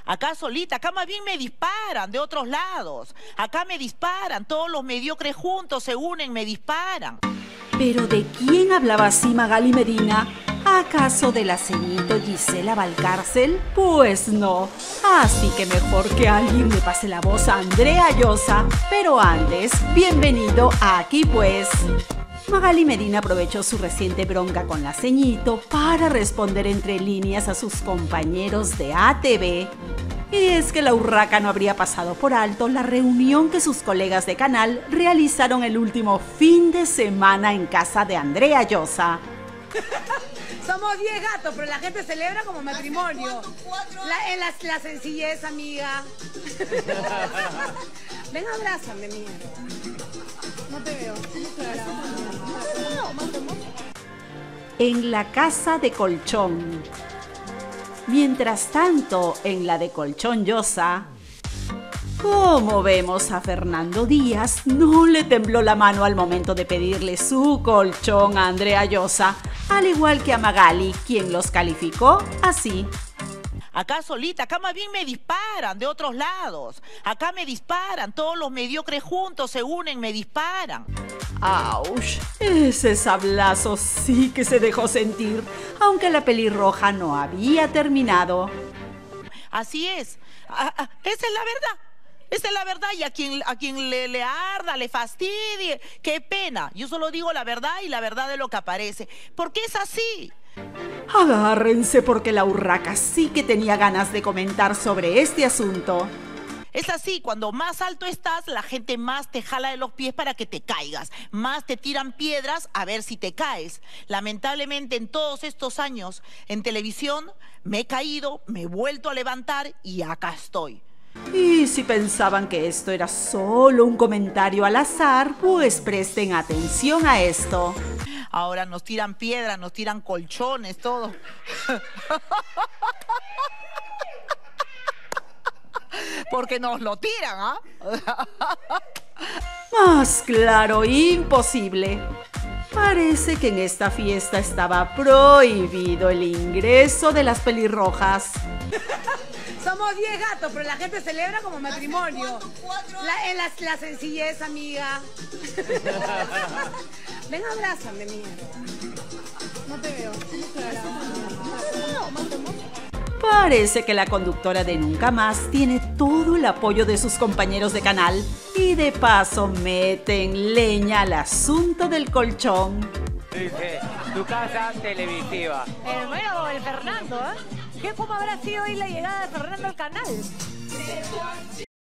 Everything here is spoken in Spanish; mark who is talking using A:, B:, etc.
A: Acá solita, acá más bien me disparan de otros lados. Acá me disparan, todos los mediocres juntos se unen, me disparan.
B: ¿Pero de quién hablaba así Magali Medina? ¿Acaso de la ceñito Gisela Valcárcel? Pues no. Así que mejor que alguien le pase la voz a Andrea Llosa. Pero antes, bienvenido a Aquí Pues. Magali Medina aprovechó su reciente bronca con la ceñito para responder entre líneas a sus compañeros de ATV. Y es que la urraca no habría pasado por alto la reunión que sus colegas de canal realizaron el último fin de semana en casa de Andrea Llosa.
C: Somos 10 gatos, pero la gente celebra como matrimonio. La sencillez, amiga. Ven, abrázame, mía. No te veo.
B: En la casa de Colchón. Mientras tanto, en la de Colchón Llosa, como vemos a Fernando Díaz, no le tembló la mano al momento de pedirle su colchón a Andrea Llosa, al igual que a Magali, quien los calificó así.
A: Acá solita, acá más bien me disparan de otros lados. Acá me disparan, todos los mediocres juntos se unen, me disparan.
B: ¡Auch! Ese sablazo sí que se dejó sentir, aunque la pelirroja no había terminado.
A: Así es. Esa es la verdad. Esa es la verdad, y a quien le arda, le fastidie, qué pena. Yo solo digo la verdad y la verdad de lo que aparece. Porque es así.
B: Agárrense porque la urraca sí que tenía ganas de comentar sobre este asunto.
A: Es así, cuando más alto estás, la gente más te jala de los pies para que te caigas. Más te tiran piedras a ver si te caes. Lamentablemente, en todos estos años en televisión, me he caído, me he vuelto a levantar y acá estoy.
B: Y si pensaban que esto era solo un comentario al azar, pues presten atención a esto.
A: Ahora nos tiran piedras, nos tiran colchones, todo. Porque nos lo tiran, ¿ah?
B: Más claro, imposible. Parece que en esta fiesta estaba prohibido el ingreso de las pelirrojas.
C: Somos 10 gatos, pero la gente celebra como matrimonio. La sencillez, amiga. Ven, abrázame, mía. No te veo.
B: Parece que la conductora de Nunca Más tiene todo el apoyo de sus compañeros de canal y de paso meten leña al asunto del colchón.
D: Dice, tu casa televisiva.
E: El nuevo, el Fernando, ¿eh? ¿Cómo habrá sido hoy la llegada de Fernando al canal?